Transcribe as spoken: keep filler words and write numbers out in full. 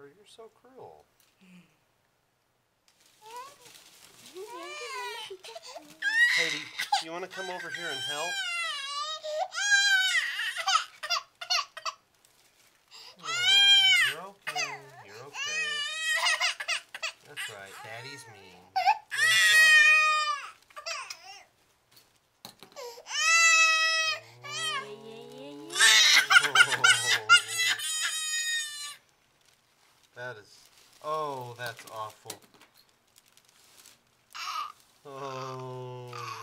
her. You're so cruel. Heidi, you want to come over here and help? Oh, you're okay. You're okay. That's right. Daddy's mean. I'm sorry. That is, oh, that's awful. Oh.